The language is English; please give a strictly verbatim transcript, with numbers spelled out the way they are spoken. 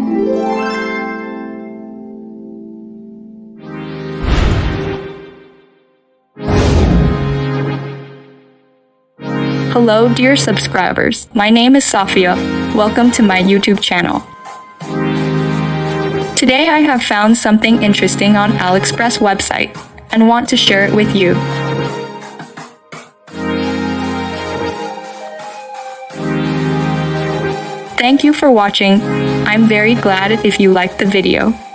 Hello dear subscribers, my name is Safia. Welcome to my YouTube channel. Today I have found something interesting on AliExpress website and want to share it with you. Thank you for watching. I'm very glad if you liked the video.